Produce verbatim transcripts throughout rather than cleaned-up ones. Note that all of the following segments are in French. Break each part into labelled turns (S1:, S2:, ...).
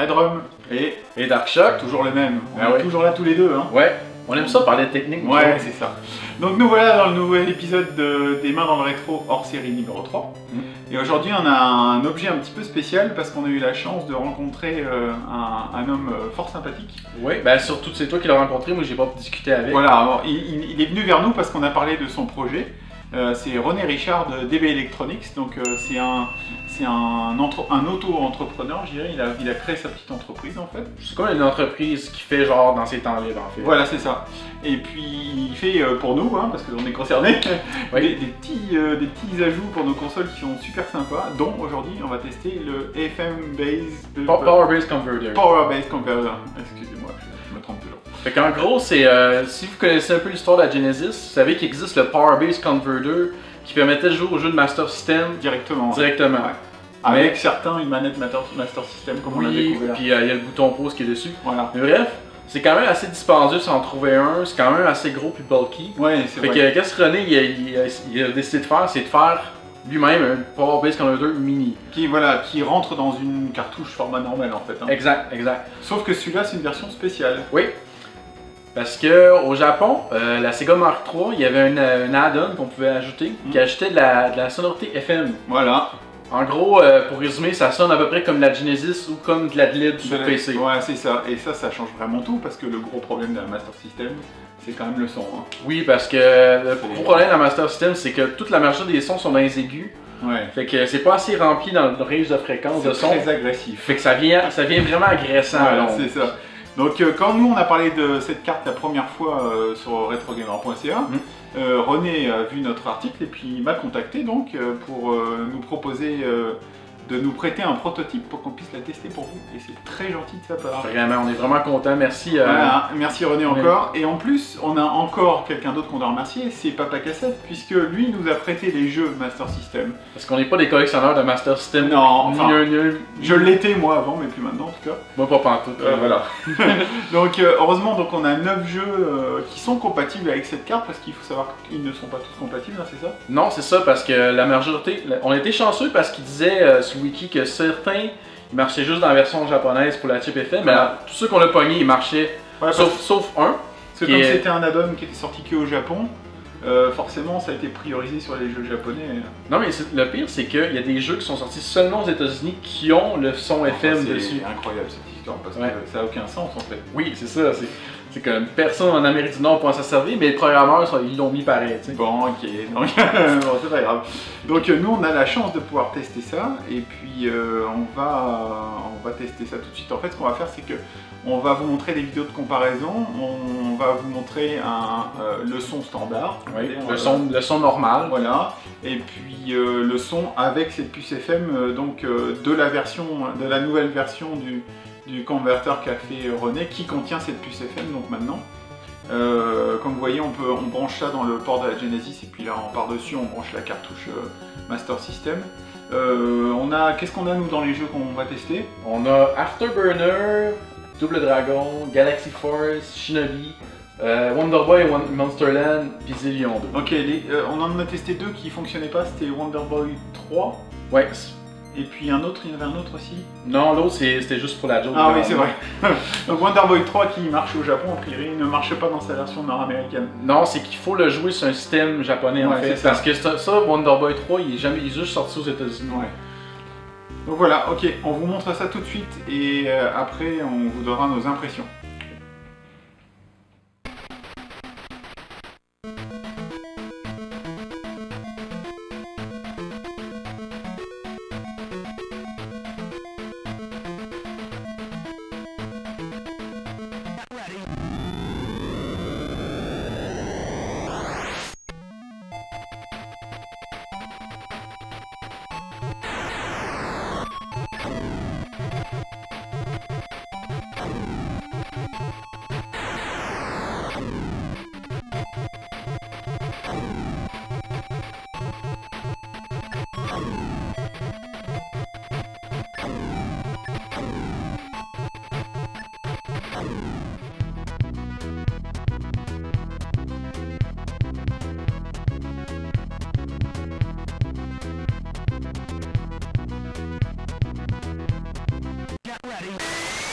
S1: Redrum et,
S2: et Darkshock.
S1: Toujours le même, on
S2: ah
S1: est
S2: ouais.
S1: toujours là tous les deux. Hein.
S2: Ouais, on aime ça parler de technique.
S1: Ouais, c'est ça. Donc nous voilà dans le nouvel épisode de, des mains dans le rétro hors série numéro trois. Mmh. Et aujourd'hui on a un objet un petit peu spécial parce qu'on a eu la chance de rencontrer euh, un, un homme fort sympathique.
S2: Oui, ben surtout c'est toi qui l'as rencontré, moi j'ai pas discuté avec.
S1: Voilà, alors, il, il, il est venu vers nous parce qu'on a parlé de son projet. Euh, c'est René Richard de D B Electronics, donc euh, c'est un, un, un auto-entrepreneur, je dirais, il a, il a créé sa petite entreprise en fait.
S2: C'est comme une entreprise qui fait genre dans ses temps libres en fait.
S1: Voilà, c'est ça. Et puis il fait euh, pour nous, hein, parce qu'on est concernés, oui. des, des, petits, euh, des petits ajouts pour nos consoles qui sont super sympas, dont aujourd'hui on va tester le F M Base...
S2: Power Base Converter.
S1: Power Base Converter, excusez-moi, je me trompe toujours.
S2: Fait qu'en gros, c'est euh, si vous connaissez un peu l'histoire de la Genesis, vous savez qu'il existe le Power Base Converter qui permettait de jouer au jeu de Master System directement. Directement.
S1: Ouais. Avec Mais, certains une manette Master, Master System comme oui, on l'a découvert.
S2: Puis euh, il y a le bouton pause qui est dessus.
S1: Voilà.
S2: Mais bref, c'est quand même assez dispendieux d'en trouver un, c'est quand même assez gros puis bulky.
S1: Ouais, c'est vrai.
S2: Fait que qu'est-ce que René il a, il, a, il a décidé de faire, c'est de faire lui-même un Power Base Converter mini. Qui,
S1: voilà, qui rentre dans une cartouche format normal en fait. Hein.
S2: Exact, exact.
S1: Sauf que celui-là c'est une version spéciale.
S2: Oui. Parce que au Japon, euh, la Sega Mark trois, il y avait un, un add-on qu'on pouvait ajouter mmh. qui ajoutait de la, de la sonorité F M.
S1: Voilà.
S2: En gros, euh, pour résumer, ça sonne à peu près comme de la Genesis ou comme de la D L I B sur
S1: la...
S2: P C.
S1: Ouais, c'est ça. Et ça, ça change vraiment tout parce que le gros problème de la Master System, c'est quand même le son. Hein.
S2: Oui, parce que le gros problème de la Master System, c'est que toute la majorité des sons sont dans les aigus.
S1: Ouais.
S2: Fait que c'est pas assez rempli dans le range de fréquence de son.
S1: C'est très agressif.
S2: Fait que ça vient, ça vient vraiment agressant.
S1: Voilà, c'est ça. Donc euh, quand nous on a parlé de cette carte la première fois euh, sur retrogamer point C A, mmh. euh, René a vu notre article et puis il m'a contacté donc euh, pour euh, nous proposer euh, de nous prêter un prototype pour qu'on puisse la tester pour vous. Et c'est très gentil de sa part.
S2: Vraiment, on est vraiment content. Merci. Euh...
S1: Voilà, merci René encore. Et en plus, on a encore quelqu'un d'autre qu'on doit remercier, c'est Papa Cassette, puisque lui nous a prêté les jeux Master System.
S2: Parce qu'on n'est pas des collectionneurs de Master System.
S1: Non, enfin,
S2: ni, ni, ni,
S1: je l'étais moi avant, mais plus maintenant en tout cas.
S2: Moi pas pantoute.
S1: Euh, voilà. Donc euh, heureusement, donc on a neuf jeux euh, qui sont compatibles avec cette carte, parce qu'il faut savoir qu'ils ne sont pas tous compatibles, hein, c'est ça?
S2: Non, c'est ça, parce que la majorité, on était chanceux parce qu'il disait euh, sur Wiki que certains ils marchaient juste dans la version japonaise pour la chip F M, mais là, tous ceux qu'on a pognés ils marchaient, ouais, sauf, sauf un.
S1: Parce que comme est... c'était un add-on qui était sorti que au Japon, euh, forcément ça a été priorisé sur les jeux japonais.
S2: Non mais le pire c'est qu'il y a des jeux qui sont sortis seulement aux États-Unis qui ont le son F M
S1: enfin,
S2: dessus.
S1: C'est incroyable cette histoire parce
S2: ouais.
S1: que ça n'a aucun sens en fait.
S2: Oui, c'est ça. C'est comme personne en Amérique du Nord pourra s'en servir, mais les programmeurs ils l'ont mis pareil. T'sais.
S1: Bon, ok, donc bon, c'est pas grave. Donc nous on a la chance de pouvoir tester ça et puis euh, on va on va tester ça tout de suite. En fait, ce qu'on va faire, c'est que on va vous montrer des vidéos de comparaison. On va vous montrer un, euh, le son standard,
S2: oui, le, euh, son, le son normal.
S1: Voilà. Et puis euh, le son avec cette puce F M, euh, donc euh, de la version, de la nouvelle version du du converteur qu'a fait René, qui contient cette puce F M. Donc maintenant, euh, comme vous voyez, on peut on branche ça dans le port de la Genesis et puis là par dessus on branche la cartouche euh, Master System. Euh, on a qu'est-ce qu'on a nous dans les jeux qu'on va tester?
S2: On a Afterburner, Double Dragon, Galaxy Force, Shinobi, euh, Wonder Boy et Monsterland, puis Zillion deux.
S1: Ok, les, euh, on en a testé deux qui fonctionnaient pas, c'était Wonder Boy trois.
S2: Ouais.
S1: Et puis un autre, il y en avait un autre aussi?
S2: Non, l'autre c'était juste pour la joke.
S1: Ah oui, c'est vrai. Donc Wonder Boy trois qui marche au Japon, a priori, il ne marche pas dans sa version nord-américaine.
S2: Non, c'est qu'il faut le jouer sur un système japonais
S1: ouais,
S2: en fait. Parce que ça, ça, Wonder Boy trois, il est, jamais, il est juste sorti aux États-Unis.
S1: Ouais. Donc voilà, ok, on vous montre ça tout de suite et euh, après on vous donnera nos impressions. Get ready.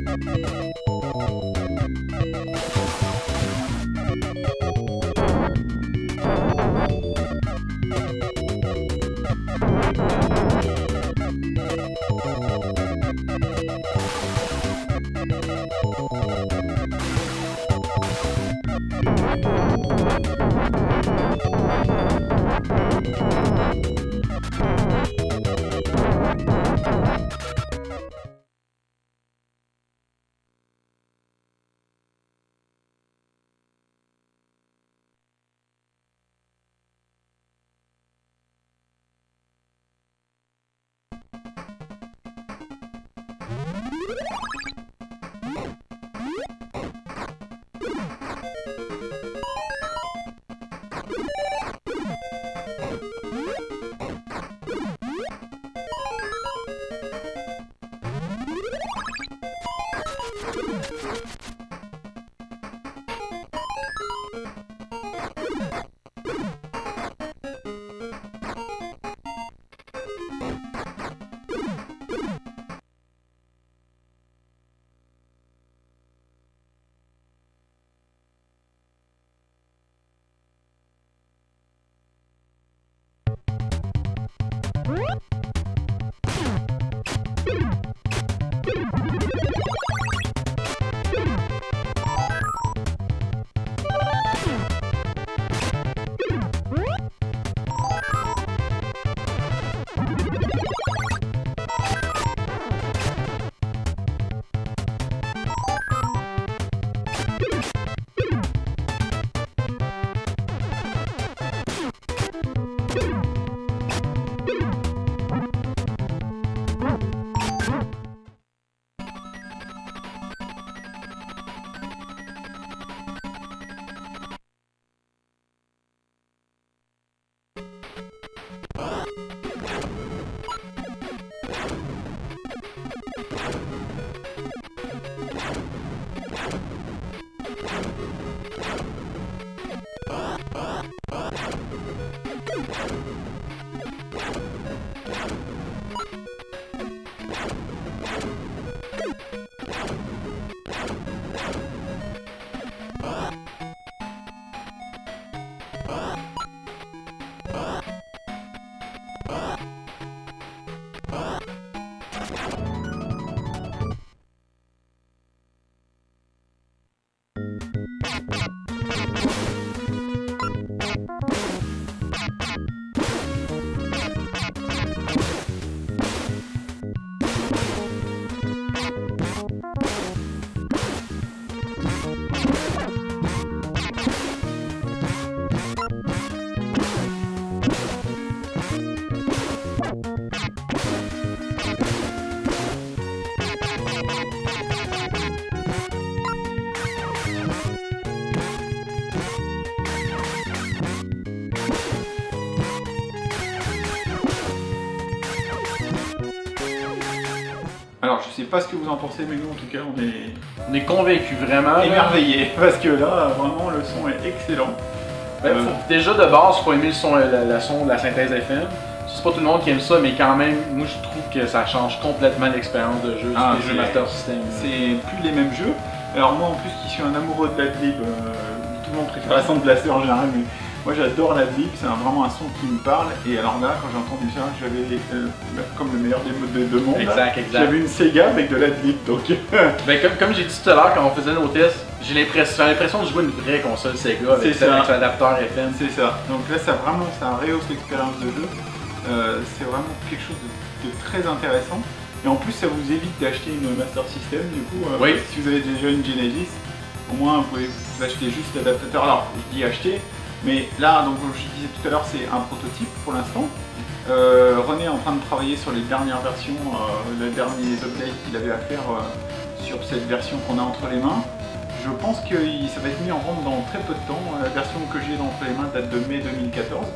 S1: Alors je sais pas ce que vous en pensez, mais nous en tout cas on est,
S2: on est convaincus vraiment.
S1: Émerveillés, parce que là vraiment le son est excellent.
S2: Ben, euh... faut, déjà de base, il faut aimer le son, la, la son de la synthèse F M. C'est pas tout le monde qui aime ça, mais quand même, moi je trouve que ça change complètement l'expérience de jeu
S1: ah,
S2: des jeux Master System.
S1: C'est plus les mêmes jeux. Alors moi en plus qui suis un amoureux de l'adlib, euh, tout le monde préfère la Sound Blaster en général, mais moi j'adore l'adlib, c'est vraiment un son qui me parle. Et alors là, quand j'ai entendu ça, j'avais euh, comme le meilleur des deux de monde.
S2: Exact, exact.
S1: J'avais une Sega avec de l'adlib, donc.
S2: ben, comme comme j'ai dit tout à l'heure quand on faisait nos tests, j'ai l'impression de jouer une vraie console Sega avec, avec son adapteur F M.
S1: C'est ça. Donc là, ça vraiment, ça rehausse l'expérience de jeu. Euh, c'est vraiment quelque chose de, de très intéressant. Et en plus, ça vous évite d'acheter une Master System, du coup. Euh,
S2: oui.
S1: Si vous avez déjà une Genesis, au moins vous pouvez vous acheter juste l'adaptateur. Alors, je dis acheter, mais là, donc comme je disais tout à l'heure, c'est un prototype pour l'instant. Euh, René est en train de travailler sur les dernières versions, euh, les derniers updates qu'il avait à faire euh, sur cette version qu'on a entre les mains. Je pense que ça va être mis en vente dans très peu de temps. La version que j'ai entre les mains date de mai deux mille quatorze.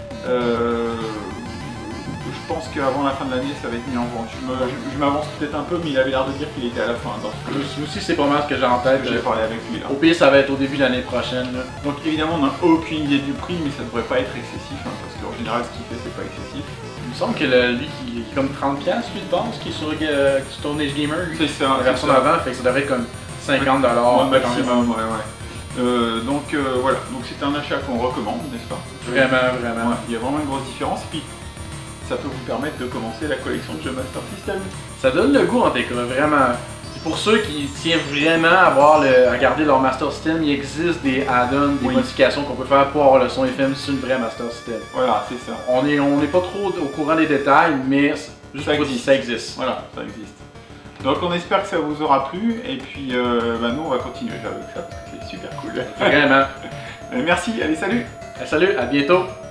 S1: Euh, je pense qu'avant la fin de l'année, ça va être mis en vente. Je m'avance peut-être un peu, mais il avait l'air de dire qu'il était à la fin. Donc,
S2: moi aussi, c'est pas mal ce que j'ai en tête.
S1: J'ai parlé avec lui là.
S2: Au pire, ça va être au début de l'année prochaine. Là.
S1: Donc évidemment, on n'a aucune idée du prix, mais ça devrait pas être excessif, hein, parce qu'en général, ce qu'il fait, c'est pas excessif. Une
S2: me semble que le, lui qui est comme trente dollars lui de base qui est sur euh, Stone Age Gamer.
S1: C'est ça.
S2: La version d'avant, fait que ça devrait être comme cinquante dollars
S1: maximum. Ouais, ouais. Euh, donc euh, voilà, donc c'est un achat qu'on recommande, n'est-ce pas?
S2: Vraiment, vraiment.
S1: Ouais, il y a vraiment une grosse différence. Puis ça peut vous permettre de commencer la collection de jeux Master System.
S2: Ça donne le goût en tout cas, vraiment. Pour ceux qui tiennent vraiment à, voir le, à garder leur Master System, il existe des add-ons, des oui. modifications qu'on peut faire pour avoir le son F M sur une vraie Master System.
S1: Voilà, c'est ça.
S2: On n'est on est pas trop au courant des détails, mais juste
S1: ça existe.
S2: ça existe.
S1: Voilà, ça existe. Donc on espère que ça vous aura plu, et puis euh, bah, nous on va continuer avec ça, parce que c'est super cool.
S2: Vraiment.
S1: Merci, allez salut.
S2: Salut, à bientôt.